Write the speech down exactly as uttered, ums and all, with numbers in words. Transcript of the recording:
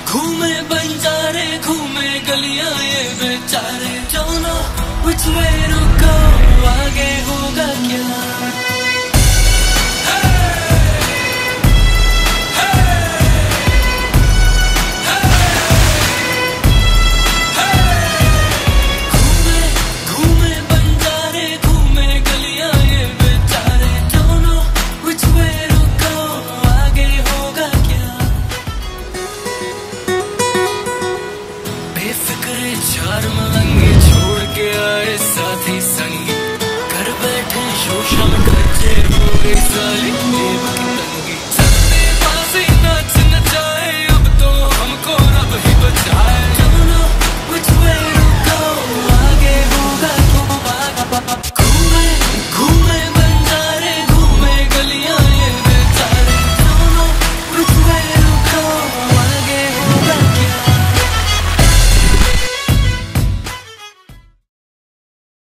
घूमे बंजारे घूमे गलियां ये बेचारे, don't know which way to go, आगे